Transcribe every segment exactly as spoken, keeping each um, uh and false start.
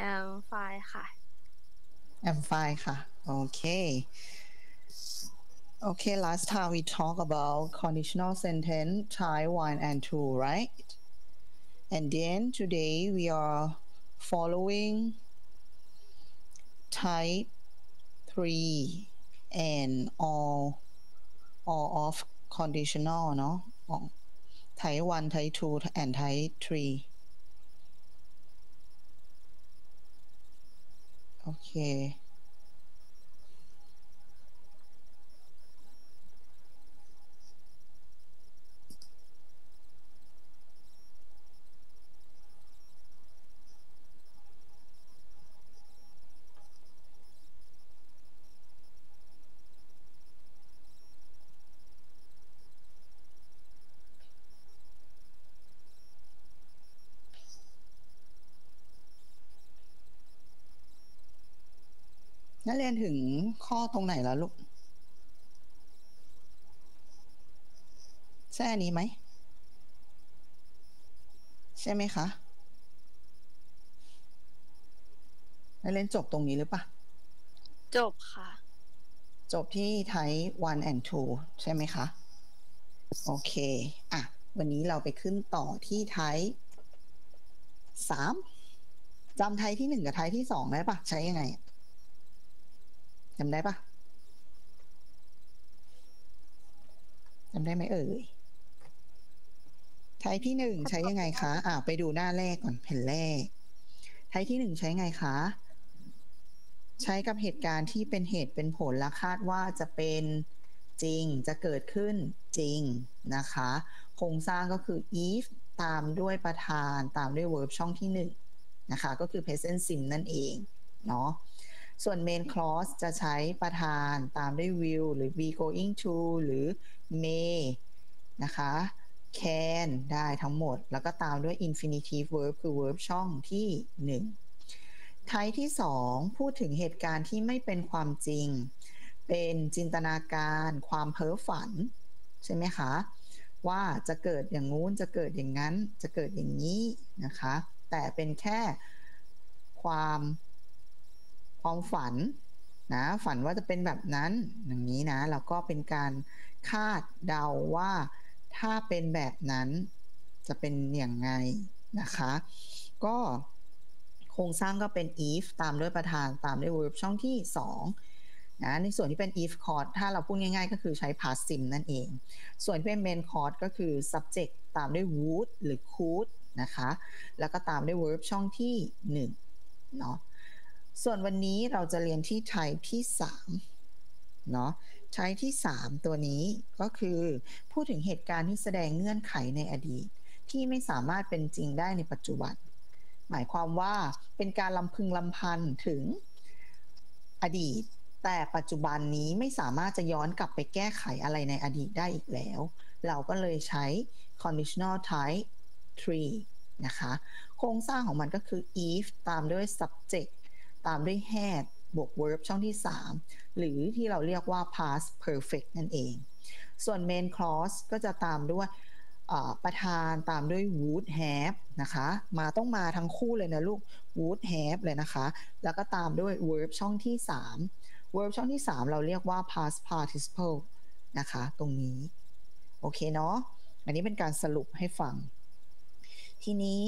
am fine ค่ะ I'm fine ค่ะ Okay Okay last time we talked about conditional sentence type one and two right and then today we are following type three and all all of conditional เนาะ type one type two and type three โอเคนักเรียนถึงข้อตรงไหนแล้วลูกใช่อันนี้ไหมใช่ไหมคะนักเรียนจบตรงนี้หรือปะจบค่ะจบที่ type one and two ใช่ไหมคะโอเคอ่ะวันนี้เราไปขึ้นต่อที่ type สามจำ type ที่หนึ่งกับ type ที่สองได้ปะใช้ยังไงจำได้ปะจำได้ไหมเอ่ย type ที่หนึ่งใช้ยังไงคะอ่ะไปดูหน้าแรกก่อนแผ่นแรก type ที่หนึ่งใช้ไงคะใช้กับเหตุการณ์ที่เป็นเหตุเป็นผลและคาดว่าจะเป็นจริงจะเกิดขึ้นจริงนะคะโครงสร้างก็คือ if ตามด้วยประธานตามด้วย verb ช่องที่หนึ่งนะคะก็คือ present sim นั่นเองเนาะส่วน main clause จะใช้ประธานตามด้วย will หรือ be going to หรือ may นะคะ can ได้ทั้งหมดแล้วก็ตามด้วย infinitive verb คือ verb ช่องที่หนึ่งtype ที่สองพูดถึงเหตุการณ์ที่ไม่เป็นความจริงเป็นจินตนาการความเพ้อฝันใช่ไหมคะว่าจะเกิดอย่างงู้นจะเกิดอย่างนั้นจะเกิดอย่างนี้นะคะแต่เป็นแค่ความความฝันนะฝันว่าจะเป็นแบบนั้นอย่างนี้นะแล้วก็เป็นการคาดเดาว่าถ้าเป็นแบบนั้นจะเป็นอย่างไงนะคะก็โครงสร้างก็เป็น if ตามด้วยประธานตามด้วย verb ช่องที่สองนะในส่วนที่เป็น if clause ถ้าเราพูดง่ายๆก็คือใช้ past sim นั่นเองส่วนที่เป็น main clause ก็คือ subject ตามด้วย would หรือ could นะคะแล้วก็ตามด้วย verb ช่องที่หนึ่งเนาะส่วนวันนี้เราจะเรียนที่ type ที่สามเนาะ type ที่สามตัวนี้ก็คือพูดถึงเหตุการณ์ที่แสดงเงื่อนไขในอดีตที่ไม่สามารถเป็นจริงได้ในปัจจุบันหมายความว่าเป็นการลำพึงลำพันถึงอดีตแต่ปัจจุบันนี้ไม่สามารถจะย้อนกลับไปแก้ไขอะไรในอดีตได้อีกแล้วเราก็เลยใช้ conditional type three นะคะโครงสร้างของมันก็คือ if ตามด้วย subject ตามด้วย had บวก verb ช่องที่สามหรือที่เราเรียกว่า past perfect นั่นเองส่วน main clause ก็จะตามด้วยประธานตามด้วย would have นะคะมาต้องมาทั้งคู่เลยนะลูก would have เลยนะคะแล้วก็ตามด้วย verb ช่องที่สาม verb ช่องที่สามเราเรียกว่า past participle นะคะตรงนี้โอเคเนาะอันนี้เป็นการสรุปให้ฟังทีนี้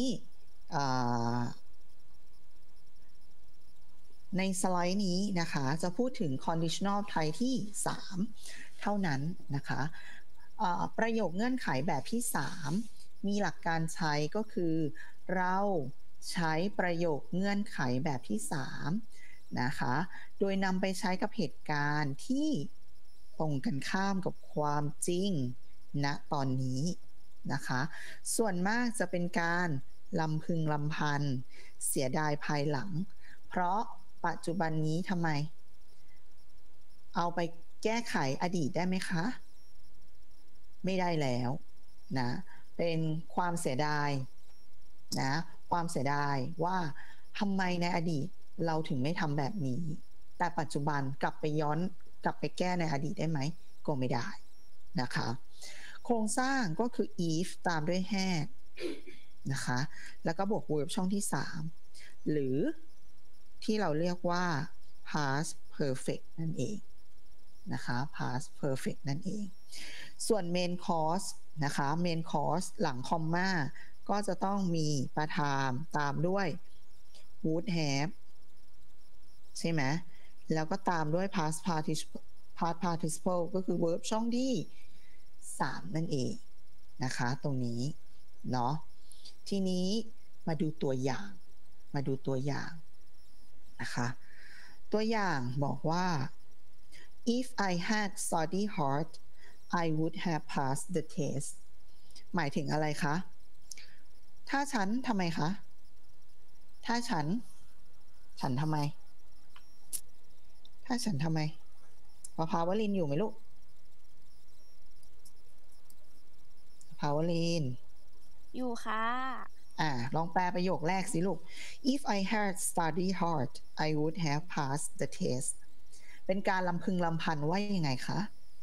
ในสไลด์นี้นะคะจะพูดถึง conditional type ที่สามเท่านั้นนะคะประโยคเงื่อนไขแบบที่สามมีหลักการใช้ก็คือเราใช้ประโยคเงื่อนไขแบบที่สามนะคะโดยนำไปใช้กับเหตุการณ์ที่ตรงกันข้ามกับความจริงณตอนนี้นะคะส่วนมากจะเป็นการลำพึงลำพันเสียดายภายหลังเพราะปัจจุบันนี้ทำไมเอาไปแก้ไขอดีตได้ไหมคะไม่ได้แล้วนะเป็นความเสียดายนะความเสียดายว่าทำไมในอดีตเราถึงไม่ทำแบบนี้แต่ปัจจุบันกลับไปย้อนกลับไปแก้ในอดีตได้ไหมก็ไม่ได้นะคะโครงสร้างก็คือ if ตามด้วย had นะคะแล้วก็บวก verb ช่องที่สามหรือที่เราเรียกว่า past perfect นั่นเองนะคะ past perfect นั่นเอง ส่วน main clause นะคะ main clause หลังคอมมาก็จะต้องมีประธานตามด้วย would have ใช่ไหมแล้วก็ตามด้วย past participle past participle ก็คือ verb ช่องที่สามนั่นเองนะคะตรงนี้เนาะทีนี้มาดูตัวอย่างมาดูตัวอย่างนะคะตัวอย่างบอกว่า if I had studied hard I would have passed the test หมายถึงอะไรคะถ้าฉันทำไมคะถ้าฉันฉันทำไมถ้าฉันทำไมประภาวลินอยู่ไหมลูกประภาวลินอยู่ค่ะอ่าลองแปลประโยคแรกสิลูก if I had studied hard I would have passed the test เป็นการลำพึงลำพันว่ายังไงคะ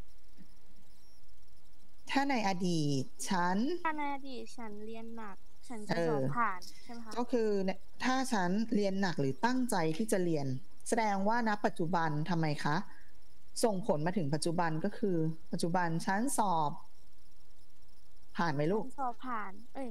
ถ้าในอดีตฉันถ้าในอดีตฉันเรียนหนักฉันจะสอบผ่านใช่ไหมคะก็คือถ้าฉันเรียนหนักหรือตั้งใจที่จะเรียนแสดงว่าณปัจจุบันทำไมคะส่งผลมาถึงปัจจุบันก็คือปัจจุบันฉันสอบผ่านไหมลูกสอบผ่านเอ้ย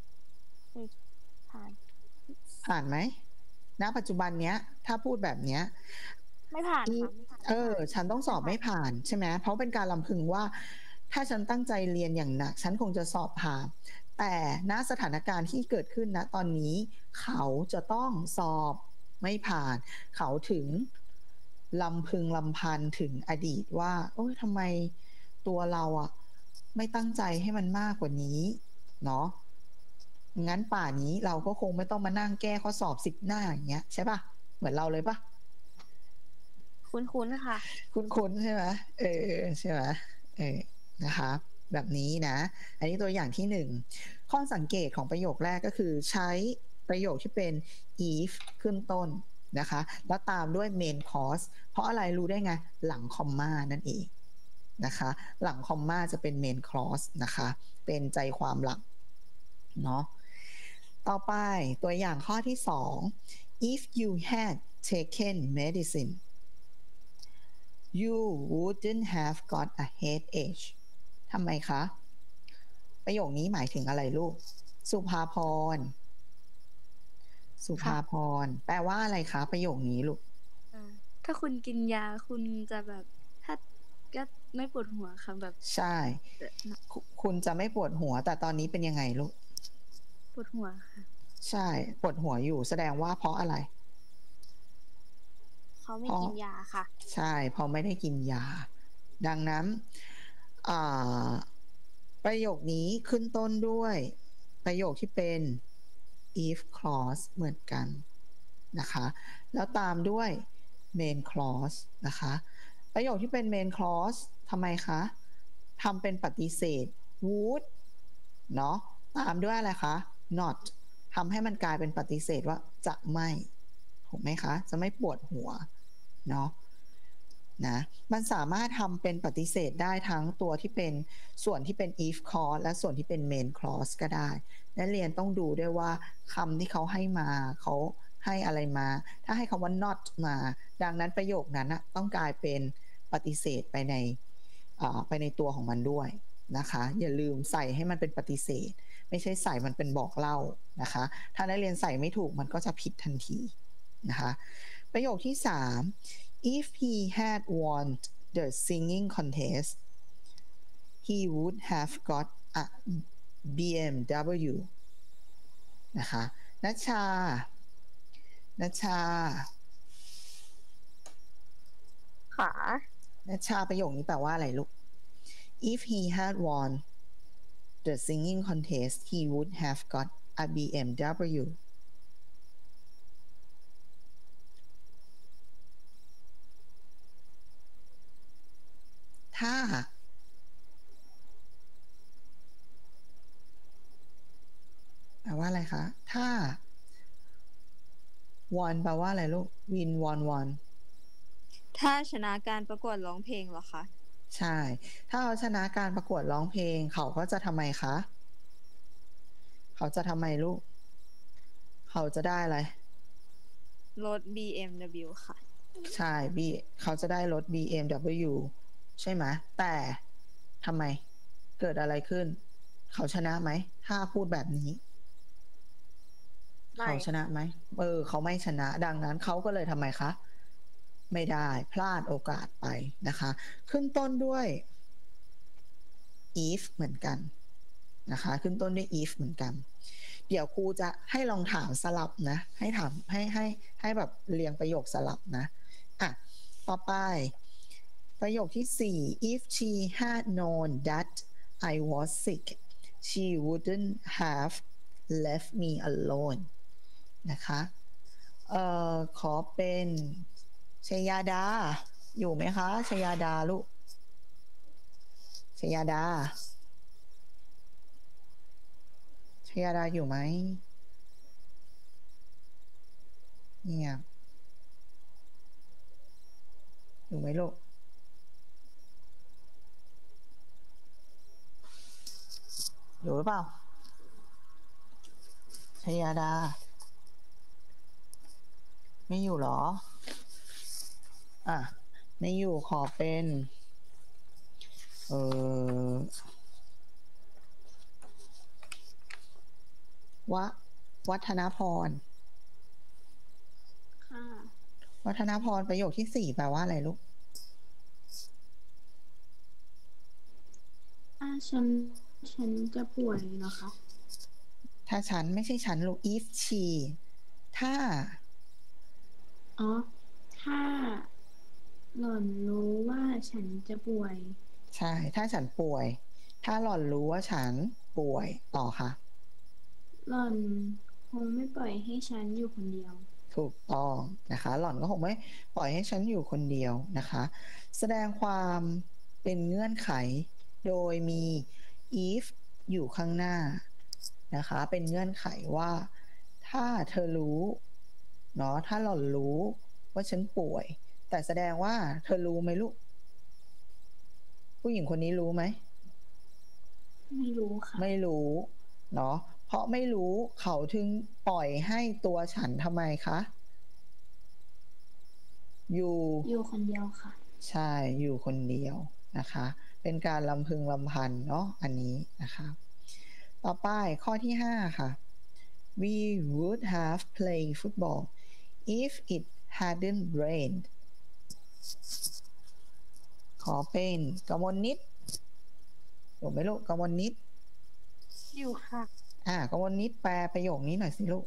ผ่านผ่านไหมณปัจจุบันเนี้ยถ้าพูดแบบเนี้ยไม่ผ่านค่ะไม่ผ่านเออฉันต้องสอบไม่ผ่านใช่ไหมเพราะเป็นการลำพึงว่าถ้าฉันตั้งใจเรียนอย่างหนักฉันคงจะสอบผ่านแต่ณสถานการณ์ที่เกิดขึ้นณตอนนี้เขาจะต้องสอบไม่ผ่านเขาถึงลำพึงลำพันถึงอดีตว่าโอ้ยทำไมตัวเราอะไม่ตั้งใจให้มันมากกว่านี้เนาะงั้นป่านี้เราก็คงไม่ต้องมานั่งแก้ข้อสอบสิบหน้าอย่างเงี้ยใช่ปะเหมือนเราเลยปะคุ้นๆค่ะคุ้นๆใช่ไหมเออใช่ไหมเออนะคะแบบนี้นะอันนี้ตัวอย่างที่หนึ่งข้อสังเกตของประโยคแรกก็คือใช้ประโยคที่เป็น if ขึ้นต้นนะคะแล้วตามด้วย main clause เพราะอะไรรู้ได้ไงหลังคอมมานั่นเองนะคะหลังคอมมาจะเป็น main clause นะคะเป็นใจความหลักเนาะต่อไปตัวอย่างข้อที่สอง if you had taken medicine you wouldn't have got a headache ทำไมคะประโยคนี้หมายถึงอะไรลูกสุภาพรสุภาพรแปลว่าอะไรคะประโยคนี้ลูกถ้าคุณกินยาคุณจะแบบถ้าก็ไม่ปวดหัวค่ะแบบใช่คุณจะไม่ปวดหัวแต่ตอนนี้เป็นยังไงลูกปวดหัวค่ะใช่ปวดหัวอยู่แสดงว่าเพราะอะไรเขาไม่กินยาค่ะใช่เพราะไม่ได้กินยาดังนั้นประโยคนี้ขึ้นต้นด้วยประโยคที่เป็น if clause เหมือนกันนะคะแล้วตามด้วย main clause นะคะประโยคที่เป็น main clause ทำไมคะทำเป็นปฏิเสธ would เนาะตามด้วยอะไรคะ not ทำให้มันกลายเป็นปฏิเสธว่าจะไม่ถูกไหมคะจะไม่ปวดหัวเนาะนะมันสามารถทำเป็นปฏิเสธได้ทั้งตัวที่เป็นส่วนที่เป็น if clause และส่วนที่เป็น main clause ก็ได้นักเรียนต้องดูด้วยว่าคำที่เขาให้มาเขาให้อะไรมาถ้าให้คำว่า not มาดังนั้นประโยคนั้นต้องกลายเป็นปฏิเสธไปในไปในตัวของมันด้วยนะคะอย่าลืมใส่ให้มันเป็นปฏิเสธไม่ใช่ใส่มันเป็นบอกเล่านะคะถ้านักเรียนใส่ไม่ถูกมันก็จะผิดทันทีนะคะประโยคที่สาม if he had won the singing contest he would have got a บี เอ็ม ดับเบิลยู นะคะนัชชานัชชาค่ะนัชชาประโยคนี้แปลว่าอะไรลูก if he had won the singing contest he would have got a บี เอ็ม ดับเบิลยู ถ้าแปลว่าอะไรคะถ้า won แปลว่าอะไรลูก win won won ถ้าชนะการประกวดร้องเพลงเหรอคะใช่ถ้าเขาชนะการประกวดร้องเพลงเขาก็จะทำไมคะเขาจะทำไมลูกเขาจะได้อะไรรถ บี เอ็ม ดับเบิลยู ค่ะใช่บีเขาจะได้รถ บี เอ็ม ดับเบิลยู ใช่ไหมแต่ทำไมเกิดอะไรขึ้น เขาชนะไหมถ้าพูดแบบนี้ไม่เขาชนะไหมเออเขาไม่ชนะดังนั้นเขาก็เลยทำไมคะไม่ได้พลาดโอกาสไปนะคะขึ้นต้นด้วย if เหมือนกันนะคะขึ้นต้นด้วย if เหมือนกันเดี๋ยวครูจะให้ลองถามสลับนะให้ถามให้ให้ให้แบบเรียงประโยคสลับนะอ่ะต่อไปประโยคที่สี่ if she had known that I was sick she wouldn't have left me alone นะคะเอ่อขอเป็นชยาดาอยู่ไหมคะชยาดาลูกชยาดาชยาดาอยู่ไหมเนี่ยอยู่ไหมลูกอยู่หรือเปล่าชยาดาไม่อยู่หรออ่ะไม่อยู่ขอเป็นเออวะวัฒนพรค่ะวัฒนพรประโยคที่สี่แปลว่าอะไรลูกถ้าฉันฉันจะป่วยเหรอคะถ้าฉันไม่ใช่ฉันลูก if she ถ้าอ๋อถ้าหล่อนรู้ว่าฉันจะป่วยใช่ถ้าฉันป่วยถ้าหล่อนรู้ว่าฉันป่วยต่อค่ะหล่อนคงไม่ปล่อยให้ฉันอยู่คนเดียวถูกต้องนะคะหล่อนก็คงไม่ปล่อยให้ฉันอยู่คนเดียวนะคะแสดงความเป็นเงื่อนไขโดยมี if อยู่ข้างหน้านะคะเป็นเงื่อนไขว่าถ้าเธอรู้เนาะถ้าหล่อนรู้ว่าฉันป่วยแต่แสดงว่าเธอรู้ไหมลูกผู้หญิงคนนี้รู้ไหมไม่รู้ค่ะไม่รู้เนาะเพราะไม่รู้เขาถึงปล่อยให้ตัวฉันทำไมคะอยู่อยู่คนเดียวค่ะใช่อยู่คนเดียวนะคะเป็นการลำพึงลำพันเนาะอันนี้นะคะต่อไปข้อที่ห้าค่ะ we would have played football if it hadn't rained ขอเป็นกมลนิดอยู่ไหมลูกกมลนิดอยู่ค่ะอ่ากมลนิดแปลประโยคนี้หน่อยสิลูก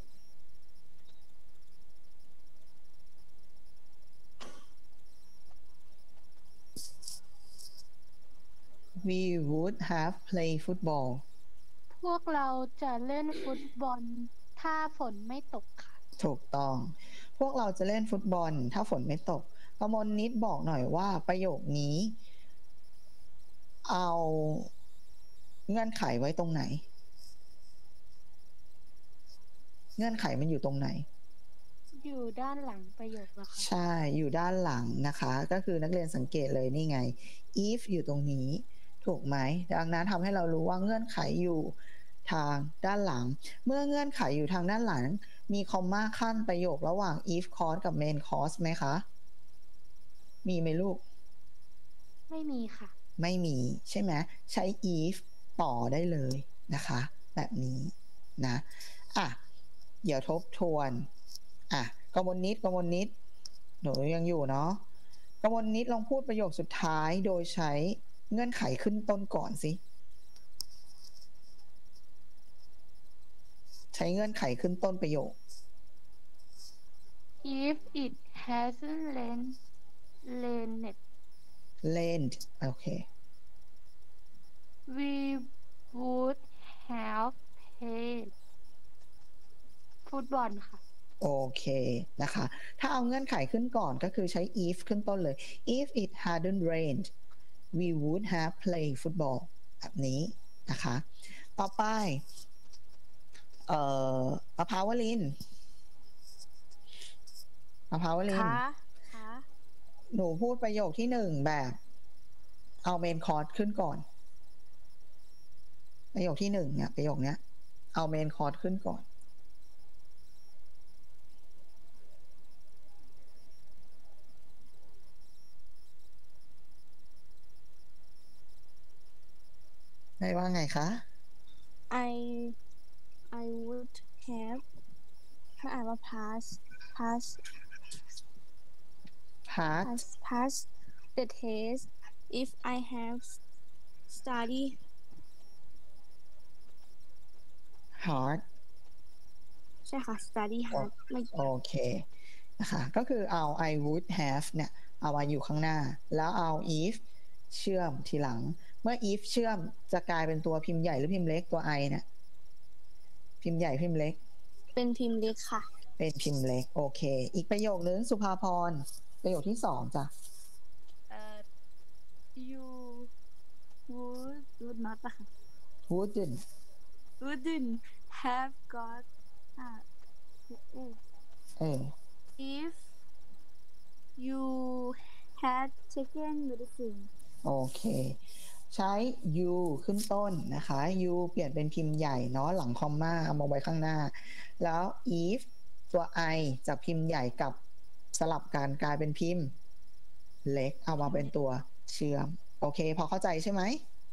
We would have played football พวกเราจะเล่นฟุตบอลถ้าฝนไม่ตกค่ะถูกต้องพวกเราจะเล่นฟุตบอลถ้าฝนไม่ตกกมลนิดบอกหน่อยว่าประโยคนี้เอาเงื่อนไขไว้ตรงไหนเงื่อนไขมันอยู่ตรงไหนอยู่ด้านหลังประโยคนะคะใช่อยู่ด้านหลังนะคะก็คือนักเรียนสังเกตเลยนี่ไง if อยู่ตรงนี้ถูกไหมดังนั้นทำให้เรารู้ว่าเงื่อนไขอยู่ทางด้านหลังเมื่อเงื่อนไขอยู่ทางด้านหลังมีคอมมาขั้นประโยคระหว่าง if clause กับ main clause ไหมคะมีไหมลูกไม่มีค่ะไม่มีใช่ไหมใช้ if ต่อได้เลยนะคะแบบนี้นะอ่ะเดี๋ยวทบทวนอ่ะกมลนิดกมลนิดหนูยังอยู่เนาะกมลนิดลองพูดประโยคสุดท้ายโดยใช้เงื่อนไขขึ้นต้นก่อนสิใช้เงื่อนไขขึ้นต้นประโยค if it hasn't rained rained rained โอเค we would have played ฟุตบอลค่ะโอเคนะคะถ้าเอาเงื่อนไขขึ้นก่อนก็คือใช้ if ขึ้นต้นเลย if it hadn't rained we would have played football แบบนี้นะคะต่อไปเอ่อมะพร้าวลินมะพร้าวลินค่ะค่ะหนูพูดประโยคที่หนึ่งแบบเอาเมนคอร์สขึ้นก่อนประโยคที่หนึ่งเนี่ยประโยคเนี้ยเอาเมนคอร์สขึ้นก่อนว่าไงคะ I I would have ถ้าอ่านว่า pass pass part pass pass the test if I have study hard ใช่ค่ะ study hard ไม่โอเคนะคะก็คือเอา I would have เนี่ยเอามาอยู่ข้างหน้า แล้วเอา if เชื่อมทีหลัง เมื่อ if เชื่อมจะกลายเป็นตัวพิมพ์ใหญ่หรือพิมพ์เล็กตัว I เนี่ยพิมพ์ใหญ่พิมพ์เล็กเป็นพิมพ์เล็กค่ะเป็นพิมพ์เล็กโอเค อีกประโยคนึงสุภาพรประโยคที่สองจ้ะเอ่อ you would would not ปะคะ wouldn't wouldn't have got อ่าเอ๊ะเออ if you had taken medicine โอเค ใช้ you ขึ้นต้นนะคะ you เปลี่ยนเป็นพิมพ์ใหญ่เนาะหลังคอมมาเอามาไว้ข้างหน้า แล้ว if ตัว I จากพิมพ์ใหญ่กับสลับกันกลายเป็นพิมพ์เล็กเอามาเป็นตัวเชื่อม โอเค พอเข้าใจใช่ไหม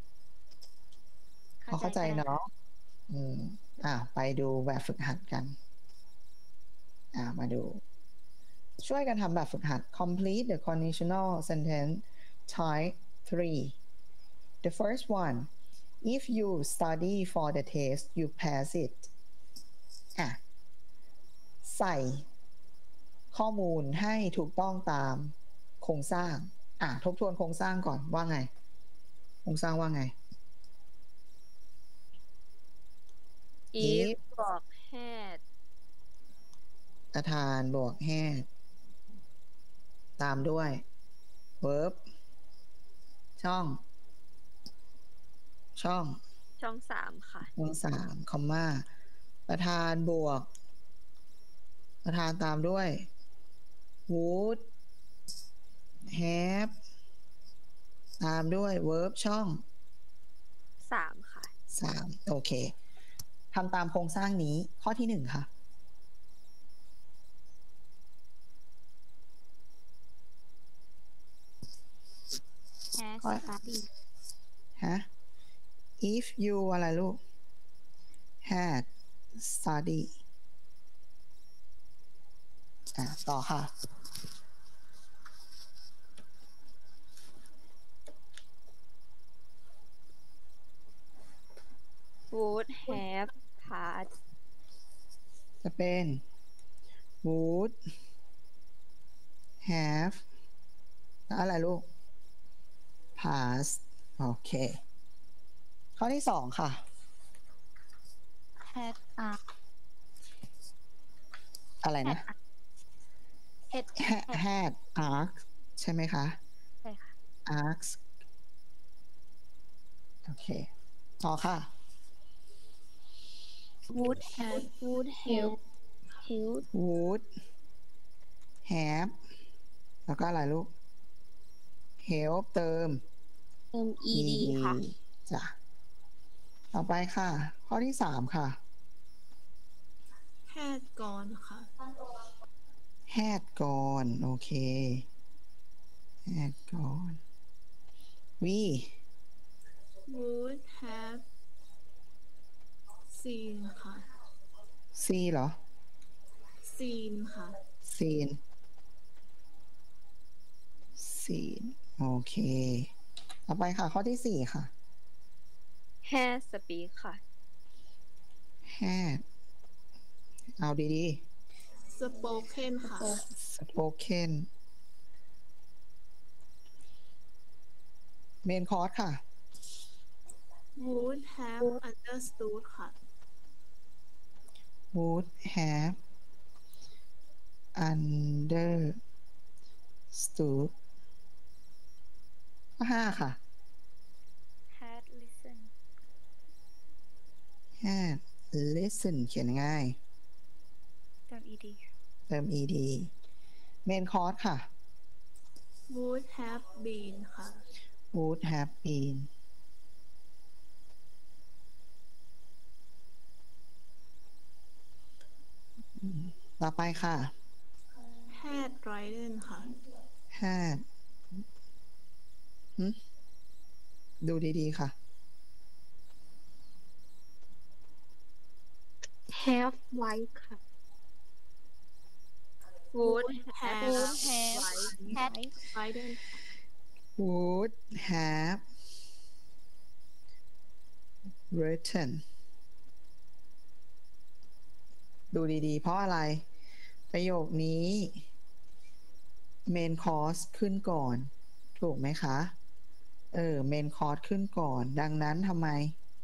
พอเข้าใจเนาะอืมอ่ะไปดูแบบฝึกหัดกัน อ่ะมาดู ช่วยกันทำแบบฝึกหัด complete the conditional sentence type three the first one if you study for the test you pass it อ่ะใส่ข้อมูลให้ถูกต้องตามโครงสร้างอ่ะทบทวนโครงสร้างก่อนว่าไง โครงสร้างว่าไง if บอก had ประธานบวก had ตามด้วย verb ช่อง ช่องช่องสามค่ะช่องสามคอมมาประธานบวก ประธานตามด้วย would have ตามด้วย verb ช่องสามค่ะสามโอเคทำตามโครงสร้างนี้ข้อที่หนึ่งค่ะ has ข้อ study ฮะ if you อะไรลูก had study อ่ะต่อค่ะ would have passed จะเป็น would have แล้วอะไรลูก pass โอเค ข้อที่สองค่ะ had are อะไรนะ had Ha- had asked ใช่ไหมคะใช่ค่ะ asked โอเค ต่อค่ะ would have would have help would have แล้วก็อะไรลูก help เติมเติม ed ค่ะจ้ะ ต่อไปค่ะ ข้อที่สามค่ะ had gone ค่ะ had gone โอเค had gone we would have seen ค่ะ see เหรอ seen ค่ะ seen seen โอเค ต่อไปค่ะ ข้อที่สี่ค่ะ had speak ค่ะ had เอาดี spoken ค่ะๆ spoken main course ค่ะ would have understood ค่ะ would have understood ข้อห้าค่ะ had listen had listen เขียนง่ายเติม ed เติม ed main course ค่ะ would have been ค่ะ would have been ต่อไปค่ะ had ridden ค่ะ had หึดูดีๆค่ะ have white ค่ะ would have have would have white had white widen ค่ะ would have written ดูดีๆ เพราะอะไร ประโยคนี้ main course ขึ้นก่อน ถูกไหมคะ เออ main course ขึ้นก่อน ดังนั้นทำไม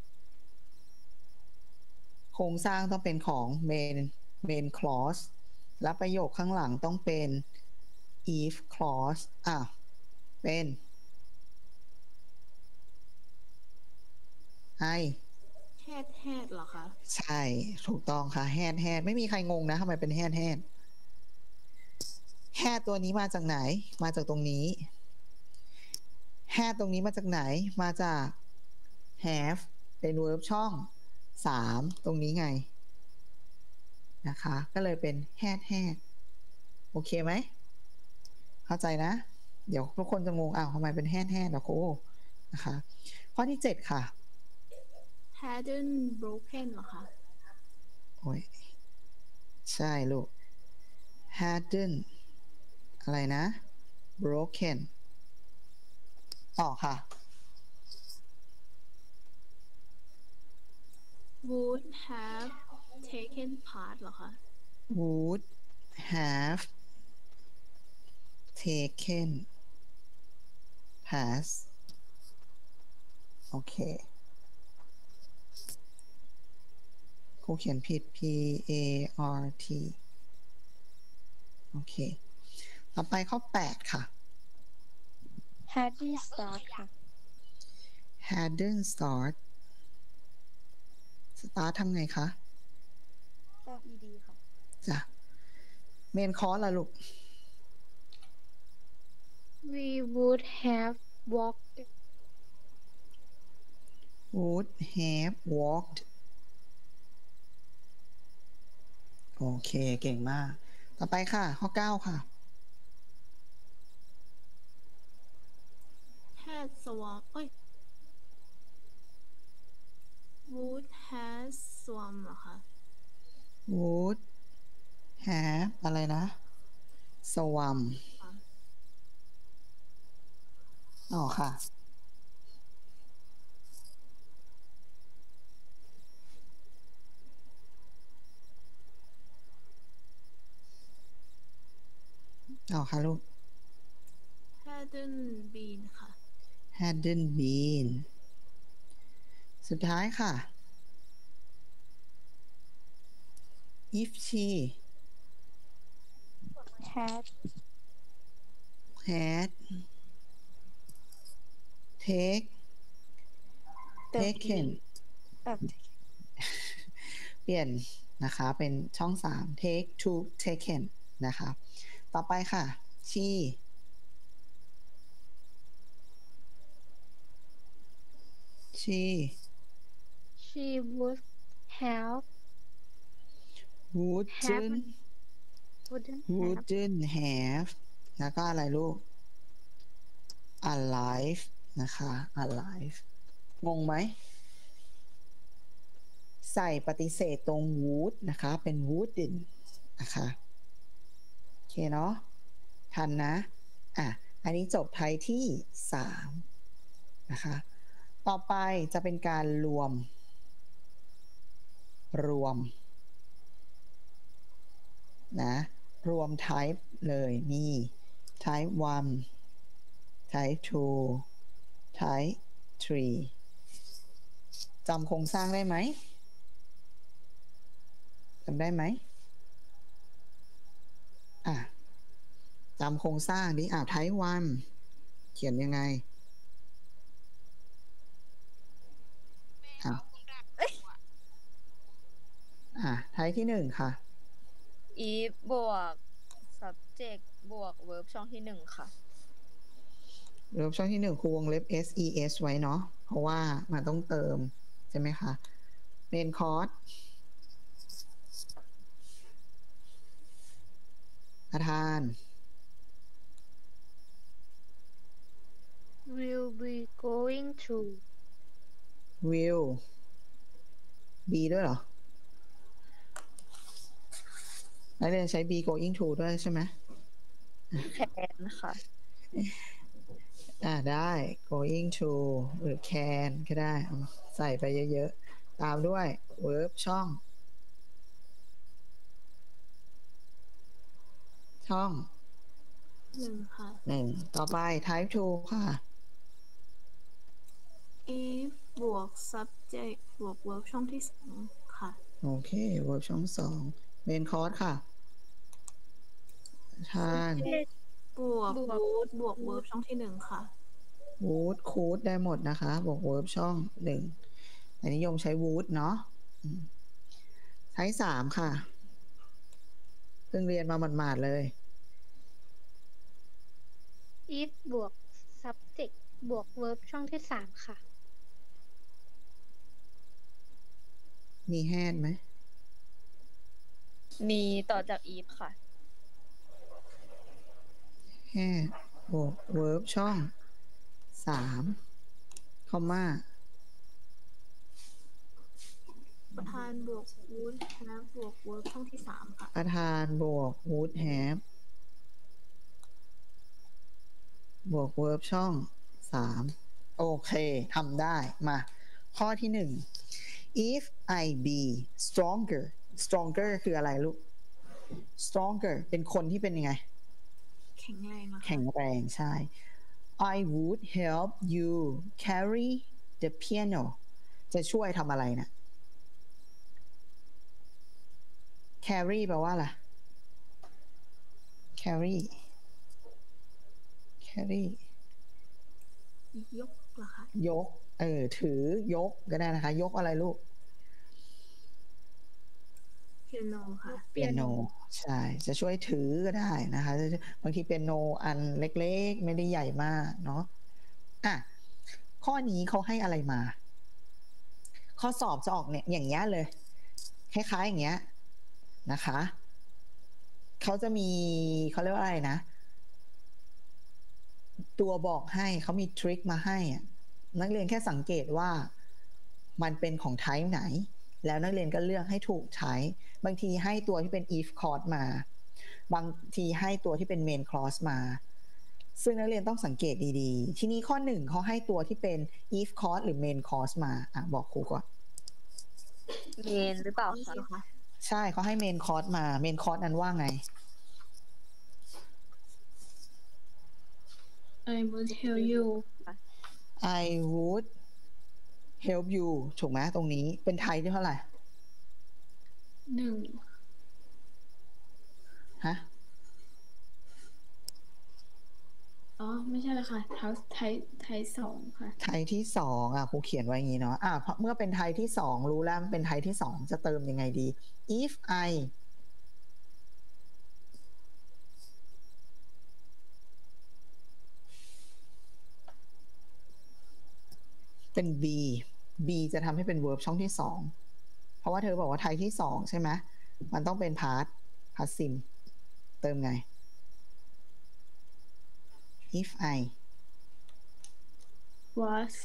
โครงสร้างต้องเป็นของ main main clause และประโยคข้างหลังต้องเป็น if clause อ่ะ เป็น ไอ had had เหรอคะใช่ ถูกต้องค่ะ had had ไม่มีใครงงนะทำไมเป็น had had had ตัวนี้มาจากไหน มาจากตรงนี้ had ตรงนี้มาจากไหน มาจาก have เป็น verb ช่องสามตรงนี้ไงนะคะ ก็เลยเป็น had had โอเคไหม เข้าใจนะ เดี๋ยวทุกคนจะงงอ้าวทำไมเป็น had had ล่ะโคนะคะ ข้อที่เจ็ดค่ะ hadn't broken เหรอคะโอ้ย ใช่ลูก hadn't อะไรนะ broken ต่อค่ะ would have taken part เหรอคะ would have taken pass โอเคครูเขียนผิด P A R T โอเค ต่อไปข้อแปดค่ะ hadn't start ค่ะ hadn't start start ทำไงคะเติม ed ค่ะจ้ะ main course ล่ะลูก we would have walked would have walked โอเค เก่งมาก ต่อไปค่ะ ข้อเก้าค่ะ had swam เอ้ย would has swam เหรอคะ would have อะไรนะ swam อ๋อค่ะ อ๋อค่ะลูก hadn't been ค่ะ hadn't been สุดท้ายค่ะ if she had had take เติม taken เติมเปลี่ยนนะคะเป็นช่องสาม take to taken นะคะ ต่อไปค่ะ she she she would have wouldn't wouldn't have wouldn't have แล้วก็อะไรลูก alive นะคะ alive งงไหม ใส่ปฏิเสธตรง would นะคะ เป็น wouldn't นะคะ โอเคเนาะ ทันนะ อ่ะ อันนี้จบไทยที่สามนะคะ ต่อไปจะเป็นการรวม รวม นะ รวม type เลย มี type หนึ่ง type สอง type สามจำโครงสร้างได้ไหม จำได้ไหม อ่ะ จำโครงสร้างดิ อ่ะ type หนึ่ง เขียนยังไง อ่ะ อ่ะ type ที่หนึ่งค่ะ if บวก subject บวก verb ช่องที่หนึ่งค่ะเริ่มช่องที่หนึ่งครูวงเล็บ ses ไว้เนาะ เพราะว่ามันต้องเติม ใช่ไหมคะ main course อาทาน will be going to will be ด้วยเหรอนักเรียนใช้ be going to ด้วยใช่ไหมแคน ค่ะอ่าได้ going to หรือ can ก็ได้เอาใส่ไปเยอะๆ ตามด้วย verb ช่อง ช่องหนึ่งค่ะหนึ่งต่อไป type two ค่ะ if บวก subject บวก verb ช่องที่สองค่ะโอเค verb ช่องสอง main course ค่ะทานบวกบวก would บวก verb ช่องที่หนึ่งค่ะ would could ได้หมดนะคะบวก verb ช่องหนึ่งแต่นิยมใช้ would เนาะอืมใช้สามค่ะ เพิ่งเรียนมาหมาดๆเลย if บวก subject บวก verb ช่องที่สามค่ะมี had ไหมมีต่อจาก if ค่ะ had บวก verb ช่องสามคอมมาประธานบวก would have บวก verb ช่องที่สามค่ะประธานบวก would have บวก verb ช่องสามโอเคทำได้มา ข้อที่หนึ่ง if I be stronger stronger คืออะไรลูก stronger เป็นคนที่เป็นยังไงแข็งแรงอะค่ะแข็งแรงใช่ I would help you carry the piano จะช่วยทำอะไรนะ carry แปลว่าอะไร carry carry ยกเหรอคะยก เออ ถือยกก็ได้นะคะ ยกอะไรลูก piano ค่ะเปียโน ใช่ จะช่วยถือก็ได้นะคะจะบางทีเปียโนอันเล็กๆ ไม่ได้ใหญ่มากเนาะ อ่ะ ข้อนี้เขาให้อะไรมา ข้อสอบจะออกเนี่ยอย่างเงี้ยเลย คล้ายๆอย่างเงี้ยนะคะ เขาจะมีเขาเรียกว่าอะไรนะ ตัวบอกให้เขามีทริคมาให้อะนักเรียนแค่สังเกตว่ามันเป็นของไทป์ไหน แล้วนักเรียนก็เลือกให้ถูกไทป์บางทีให้ตัวที่เป็น if clause มา บางทีให้ตัวที่เป็น main clause มา ซึ่งนักเรียนต้องสังเกตดีๆ ทีนี้ข้อหนึ่งเขาให้ตัวที่เป็น if clause หรือ main clause มาอ่ะบอกครูก่อนเมนหรือเปล่าคะค่ะใช่เขาให้ main clause มา main clause นั้นว่าไง I will tell you I would help you ถูกไหมตรงนี้เป็นไทยที่เท่าไหร่หนึ่งฮะอ๋อ ไม่ใช่เลยค่ะไทยไทยไทยสองค่ะไทยที่สองอ่ะครูเขียนไว้อย่างนี้เนาะอ่ะเพราะเมื่อเป็นไทยที่สองรู้แล้วมันเป็นไทยที่สองจะเติมยังไงดี if I เป็น B B จะทำให้เป็น verb ช่องที่สองเพราะว่าเธอบอกว่าไทยที่สองใช่ไหมมันต้องเป็น past past sim เติมไง if I was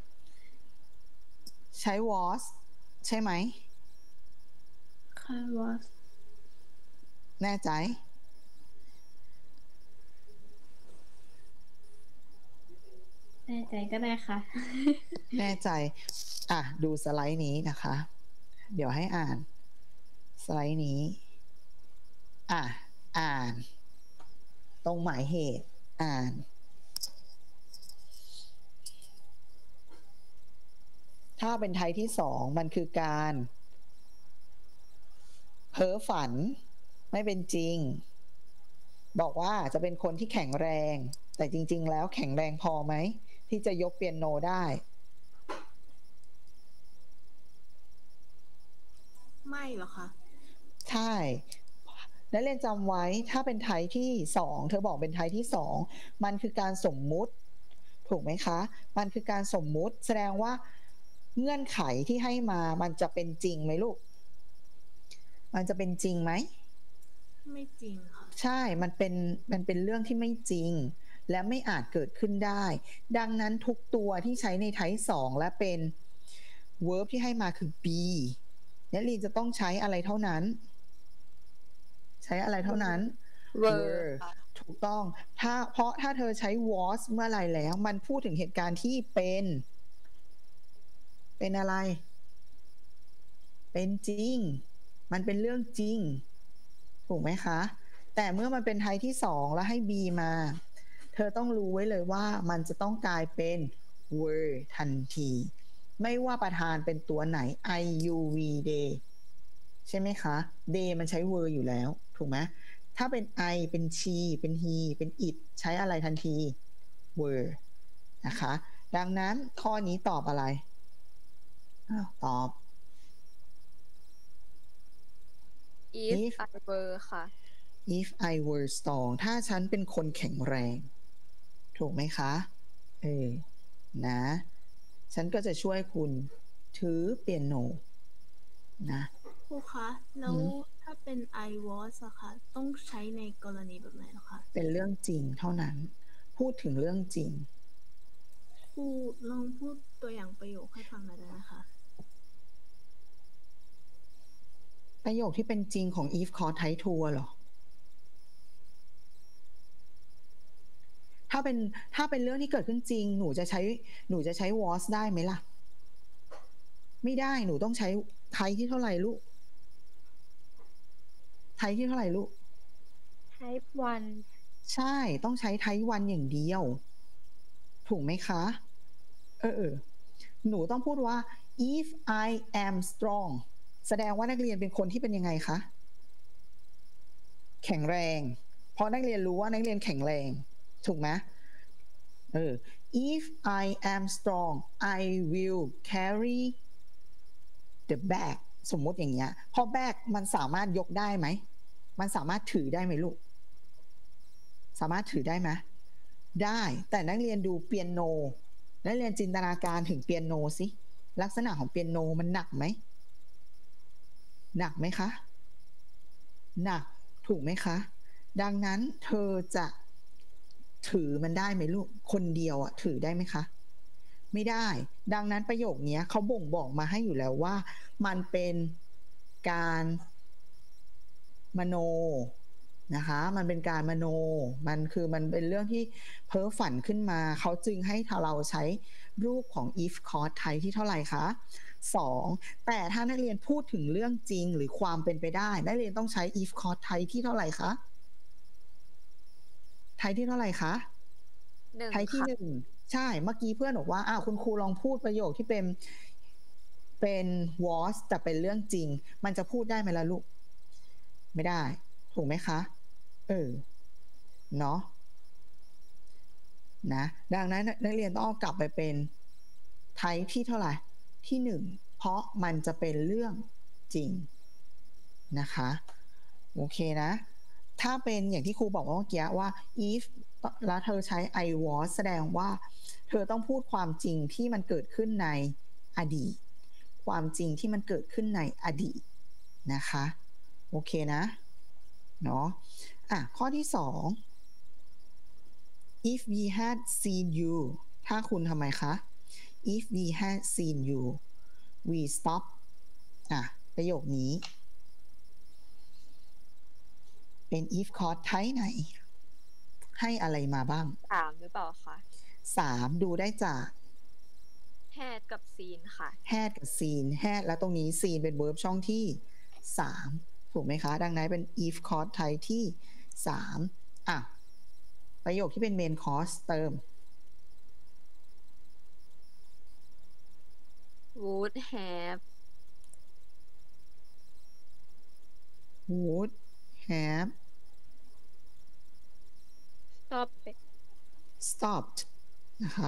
ใช้ was ใช่ไหมค่ะ was แน่ใจแน่ใจก็ได้ค่ะแน่ใจ อ่ะ ดูสไลด์นี้นะคะ เดี๋ยวให้อ่าน สไลด์นี้ อ่ะ อ่าน ตรงหมายเหตุ อ่าน ถ้าเป็นไทยที่สองมันคือการเพ้อฝัน ไม่เป็นจริง บอกว่าจะเป็นคนที่แข็งแรง แต่จริง ๆ แล้วแข็งแรงพอไหม ที่จะยกเปียโนได้ไม่หรอคะใช่นักเรียนจำไว้ถ้าเป็นไทยที่สองเธอบอกเป็นไทยที่สองมันคือการสมมุติถูกไหมคะ มันคือการสมมุติแสดงว่าเงื่อนไขที่ให้มามันจะเป็นจริงไหมลูก มันจะเป็นจริงไหมไม่จริงค่ะใช่ มันเป็น มันเป็นเรื่องที่ไม่จริง และไม่อาจเกิดขึ้นได้ ดังนั้นทุกตัวที่ใช้ในไทป์สองและเป็น verb ที่ให้มาคือ be นักเรียนจะต้องใช้อะไรเท่านั้นใช้อะไรเท่านั้น were ค่ะถูกต้องถ้าเพราะถ้าเธอใช้ was เมื่อไหร่แล้วมันพูดถึงเหตุการณ์ที่เป็น เป็นอะไร เป็นจริง มันเป็นเรื่องจริง ถูกไหมคะ แต่เมื่อมันเป็นไทยที่สองแล้วให้ be มา เธอต้องรู้ไว้เลยว่ามันจะต้องกลายเป็น were ทันที ไม่ว่าประธานเป็นตัวไหน I U V they ใช่ไหมคะ they มันใช้ were อยู่แล้ว ถูกไหม ถ้าเป็น I เป็น she เป็น he เป็น it ใช้อะไรทันที were นะคะ ดังนั้นข้อนี้ตอบอะไรอ้าวตอบ if if I were ค่ะ if I were strong ถ้าฉันเป็นคนแข็งแรง ถูกไหมคะ เออ นะ ฉันก็จะช่วยคุณถือเปียโน นะครูคะแล้วหืมถ้าเป็น I was อะคะต้องใช้ในกรณีแบบไหนเหรอคะเป็นเรื่องจริงเท่านั้น พูดถึงเรื่องจริงครูลองพูดตัวอย่างประโยคให้ฟังหน่อยได้ไหมคะประโยคที่เป็นจริงของ if cause type two เหรอ ถ้าเป็นถ้าเป็นเรื่องที่เกิดขึ้นจริง หนูจะใช้หนูจะใช้ was ได้ไหมล่ะ ไม่ได้ หนูต้องใช้ไทยที่เท่าไหร่ลูก ไทยที่เท่าไหร่ลูก type one ใช่ ต้องใช้ไทป์วันอย่างเดียว ถูกไหมคะ เออเออ หนูต้องพูดว่า if I am strong แสดงว่านักเรียนเป็นคนที่เป็นยังไงคะ แข็งแรง เพราะนักเรียนรู้ว่านักเรียนแข็งแรง ถูกไหมเออ if I am strong I will carry the bag สมมติอย่างเงี้ย เพราะแบกมันสามารถยกได้ไหม มันสามารถถือได้ไหมลูก สามารถถือได้ไหม ได้ แต่นักเรียนดูเปียโน นักเรียนจินตนาการถึงเปียโนสิ ลักษณะของเปียโนมันหนักไหม หนักไหมคะ หนัก ถูกไหมคะ ดังนั้นเธอจะถือมันได้ไหมลูก คนเดียวอะถือได้ไหมคะ ไม่ได้ ดังนั้นประโยคนี้เขาบ่งบอกมาให้อยู่แล้วว่า มันเป็นการมโนนะคะ มันเป็นการมโน มันคือมันเป็นเรื่องที่เพ้อฝันขึ้นมา เขาจึงให้เราใช้รูปของ if cause type ที่เท่าไหร่คะ สอง แต่ถ้านักเรียนพูดถึงเรื่องจริงหรือความเป็นไปได้ นักเรียนต้องใช้ if cause type ที่เท่าไหร่คะ ไทยที่เท่าไหร่คะหนึ่งไทยที่ค่ะหนึ่ง ใช่ เมื่อกี้เพื่อนบอกว่าอ้าวคุณครูลองพูดประโยคที่เป็นเป็น was แต่เป็นเรื่องจริง มันจะพูดได้ไหมล่ะลูก ไม่ได้ ถูกไหมคะ เออ เนาะ นะ ดังนั้นนักเรียนต้องเอากลับไปเป็นไทยที่เท่าไหร่ ที่หนึ่ง เพราะมันจะเป็นเรื่องจริงนะคะ โอเคนะ ถ้าเป็นอย่างที่ครูบอกว่าเมื่อกี้ว่า if แล้วเธอใช้ I was แสดงว่าเธอต้องพูดความจริงที่มันเกิดขึ้นในอดีต ความจริงที่มันเกิดขึ้นในอดีตนะคะ โอเคนะ เนาะ อ่ะ ข้อที่สอง if we had seen you ถ้าคุณทำไมคะ if we had seen you we stop อ่ะ ประโยคนี้เป็น if cause type ไหน ให้อะไรมาบ้างสามหรือเปล่าคะสาม ดูได้จาก had กับ seen ค่ะ had กับ seen had แล้วตรงนี้ seen เป็น verb ช่องที่สาม ถูกไหมคะ ดังนั้นเป็น if cause type ที่สาม อ่ะ ประโยคที่เป็น main cause เติม would have would have stop stopped นะคะ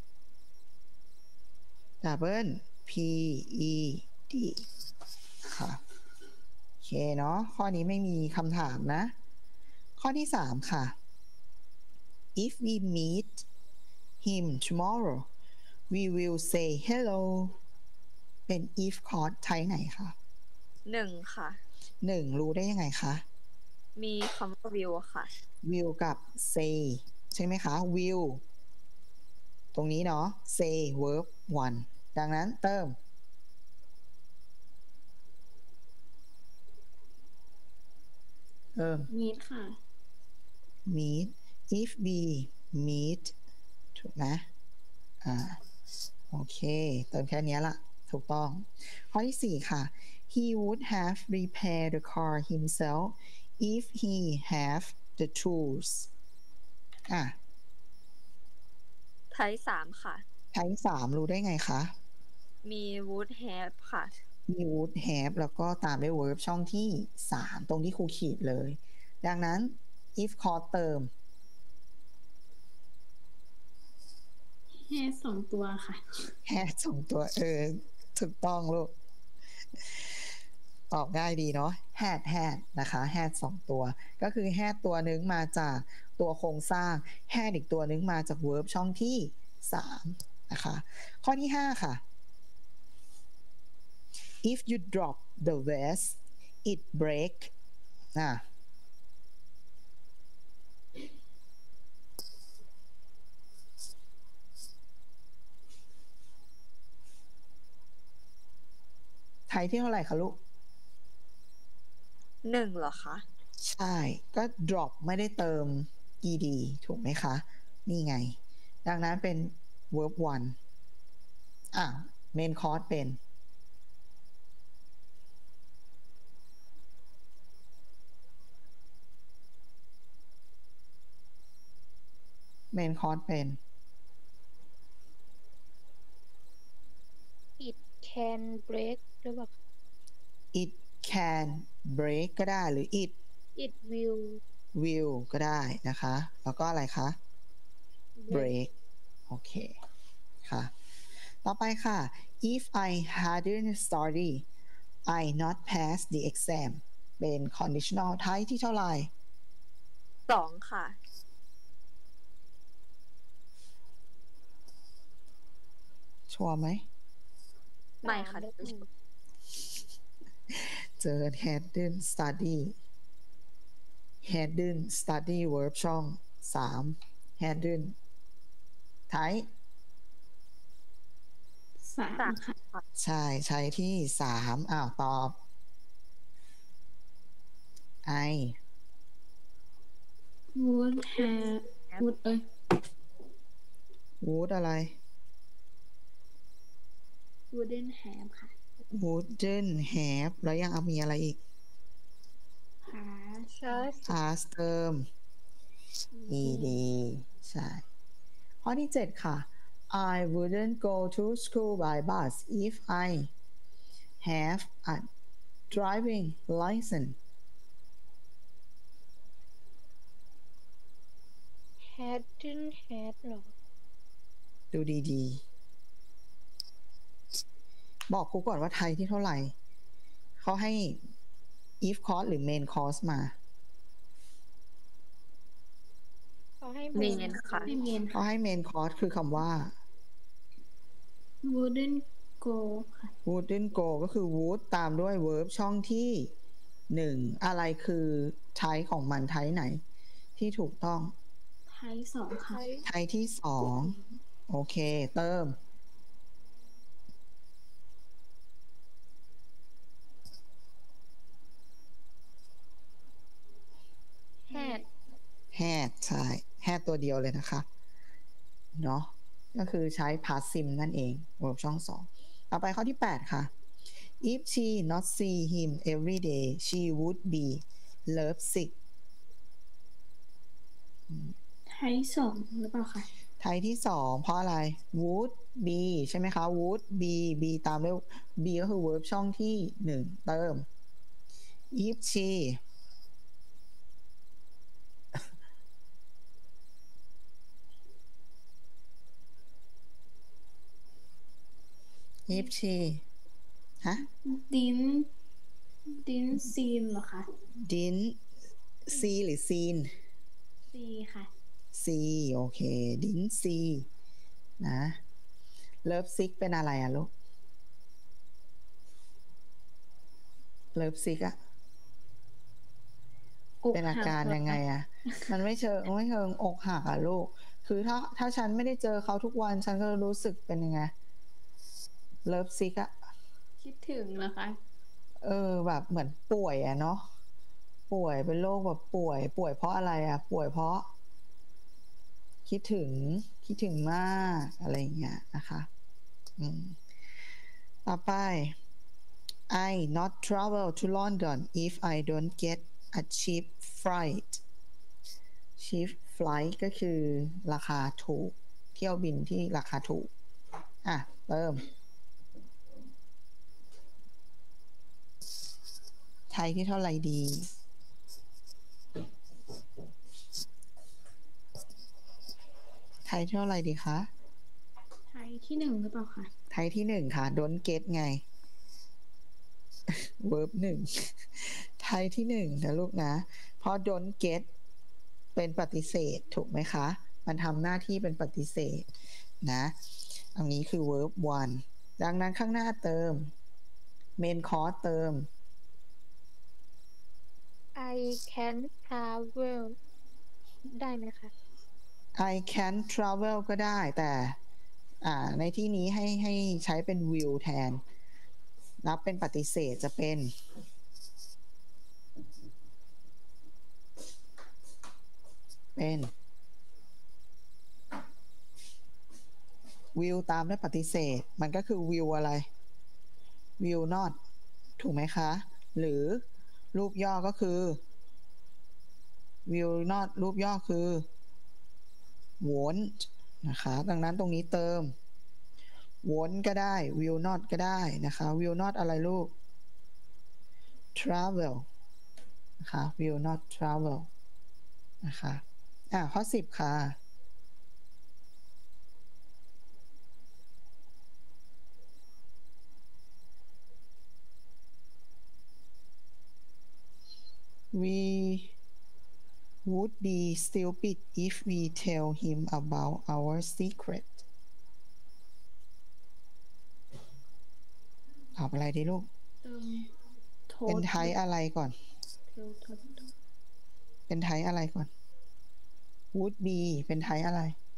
double p e d ค่ะโอเคเนาะ ข้อนี้ไม่มีคำถามนะ ข้อที่สามค่ะ if we meet him tomorrow we will say hello เป็น if cause type ไหนคะหนึ่งค่ะหนึ่ง รู้ได้ยังไงคะมีคำว่า will ค่ะ will กับ say ใช่ไหมคะ will ตรงนี้เนาะ say verb one ดังนั้นเติมเอิ่ม meet ค่ะ meet if b meet ถูกไหมอ่าโอเคเติมแค่เนี้ยละถูกต้อง ข้อที่สี่ค่ะ he would have repaired the car himself if he have the tools อ่ะไทยสามค่ะใช้สามรู้ได้ไงคะมี would have ค่ะมี would have แล้วก็ตามด้วย verb ช่องที่สามตรงที่ครูขีดเลย ดังนั้น if clause เติม had สองตัวค่ะ had สองตัวเออถูกต้องลูก ตอบง่ายดีเนาะ had had นะคะ had สองตัว ก็คือ had ตัวหนึ่งมาจากตัวโครงสร้าง had อีกตัวหนึ่งมาจาก verb ช่องที่สามนะคะ ข้อที่ห้าค่ะ if you drop the vase it break อ่ะ ไทยที่เท่าไหร่คะลูกหนึ่งเหรอคะใช่ ก็ drop ไม่ได้เติม ed ถูกไหมคะ นี่ไง ดังนั้นเป็น verb one อ่ะ main clause เป็น main clause เป็น it can break หรือเปล่า it can break ก็ได้หรือ it it will will ก็ได้นะคะ แล้วก็อะไรคะ break โอเค ค่ะ ต่อไปค่ะ if I hadn't studied I not pass the exam เป็น conditional type ที่เท่าไหร่สองค่ะชัวร์ไหมไม่ค่ะสามเจอ hadn't study hadn't study verb ช่องสาม hadn't type สามสามค่ะค่ะใช่ ใช้ที่สามอ้าว ตอบ I would have would เอ้ย would อะไร wouldn't have ค่ะ wouldn't have แล้วยังเอามีอะไรอีก pass just past เติม ed ใช่ ข้อที่เจ็ดค่ะ I wouldn't go to school by bus if I have a driving license hadn't had หรอดูดีๆ บอกครูก่อนว่าไทยที่เท่าไหร่ เขาให้ if clause หรือ main clause มาเขาให้เม main นค่ะไม่เมียนเขาค่ะให้ main clause คือคำว่า wouldn't go ค่ะ wouldn't go ก็คือ would ตามด้วย verb ช่องที่หนึ่งอะไรคือไทยของมันไทยไหน ที่ถูกต้องไทยสองค่ะไทยที่สองโอเค เติม had had ใช่ had ตัวเดียวเลยนะคะ เนาะก็คือใช้ past sim นั่นเอง verb ช่องสองต่อไปข้อที่แปดค่ะ if she not see him every day she would be love sick ไทยสองหรือเปล่าคะไทยที่สองเพราะอะไร would be ใช่ไหมคะ would be be ตามด้วย be ก็คือ verb ช่องที่หนึ่งเติม if she if she ฮะ didn't didn't seen เหรอคะ didn't see หรือ seen see ค่ะ see โอเค didn't see นะ love sick เป็นอะไรอะลูก love sick อะอกเป็นอาการหัยังไงเหรอคะอะ มันไม่เชิงไม่เชิงอกหักอะลูก คือถ้าถ้าฉันไม่ได้เจอเขาทุกวัน ฉันก็รู้สึกเป็นยังไง love sick อะคิดถึงเหรอคะเออแบบเหมือนป่วยอะเนาะป่วยเป็นโรคแบบป่วย ป่วยเพราะอะไรอ่ะ ป่วยเพราะ คิดถึงคิดถึงมากอะไรอย่างเงี้ยนะคะอืมต่อไป I not travel to London if I don't get a cheap flight cheap flight ก็คือราคาถูกเที่ยวบินที่ราคาถูกอ่ะเติมไทยที่เท่าไหร่ดี ไทยเท่าไหร่ดีคะไทยที่หนึ่งหรือเปล่าคะไทยที่หนึ่งค่ะ don't get ไง verb หนึ่ง ไทยที่หนึ่งนะลูกนะ เพราะ don't get เป็นปฏิเสธถูกไหมคะ มันทำหน้าที่เป็นปฏิเสธนะอันนี้คือ verb one ดังนั้นข้างหน้าเติม main cause เติม I can travel ได้ไหมคะ I can travel ก็ได้แต่อ่าในที่นี้ให้ให้ใช้เป็น will แทนนับเป็นปฏิเสธจะเป็นเป็น will ตามด้วยปฏิเสธมันก็คือ will อะไร will not ถูกไหมคะหรือรูปย่อก็คือ will not รูปย่อคือ won't นะคะดังนั้นตรงนี้เติม won't ก็ได้ will not ก็ได้นะคะ will not อะไรลูก travel นะคะ will not travel นะคะอ่ะข้อสิบค่ะ we would be stupid if we tell him about our secret ตอบอะไรดีลูกเติมโทเป็นษไทยอะไรก่อนเทลโทษเป็นไทยอะไรก่อน would be เป็นไทยอะไร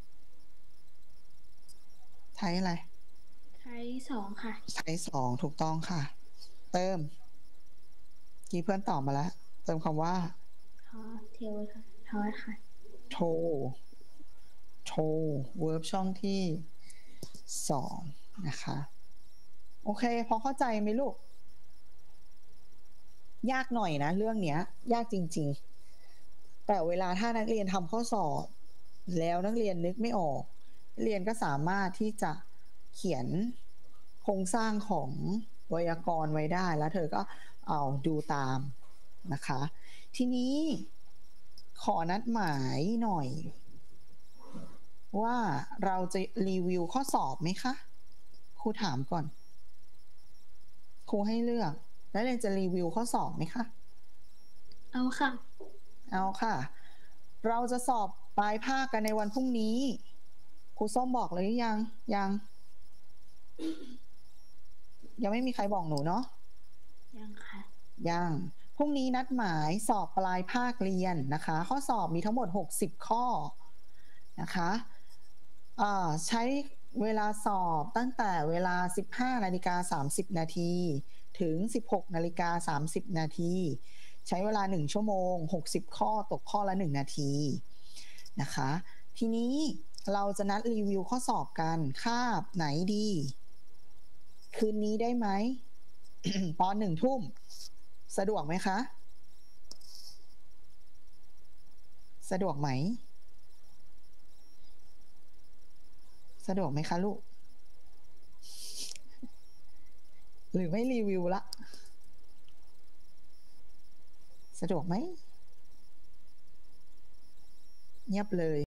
ไทยอะไรไทยสองค่ะไทยสองถูกต้องค่ะ เติม กี่เพื่อนตอบมาแล้ว เติมคำว่าทอเทลค่ะทอค่ะโทรโทร verb ช่องที่สองนะคะ โอเค พอเข้าใจไหมลูก ยากหน่อยนะเรื่องเนี้ย ยากจริงๆ แต่เวลาถ้านักเรียนทำข้อสอบ แล้วนักเรียนนึกไม่ออกนักเรียนก็สามารถที่จะเขียนโครงสร้างของไวยากรณ์ไว้ได้ แล้วเธอก็เอาดูตามนะคะ ทีนี้ขอนัดหมายหน่อย ว่าเราจะรีวิวข้อสอบไหมคะ ครูถามก่อน ครูให้เลือกแล้วเรียนจะรีวิวข้อสอบไหมคะเอาค่ะเอาค่ะ เราจะสอบปลายภาคกันในวันพรุ่งนี้ ครูส้มบอกเลยหรือยัง ยัง ยังไม่มีใครบอกหนูเนาะยังค่ะยัง พรุ่งนี้นัดหมายสอบปลายภาคเรียนนะคะ ข้อสอบมีทั้งหมดหกสิบข้อนะคะอ่าใช้เวลาสอบตั้งแต่เวลา สิบห้านาฬิกาสามสิบนาที ถึง สิบหกนาฬิกาสามสิบนาที ใช้เวลาหนึ่งชั่วโมงหกสิบข้อตกข้อละหนึ่งนาทีนะคะ ทีนี้เราจะนัดรีวิวข้อสอบกันคาบไหนดี คืนนี้ได้ไหม ตอนหนึ่งทุ่มสะดวกไหมคะ สะดวกไหม สะดวกไหมคะลูก หรือไม่รีวิวละ สะดวกไหม เงียบเลย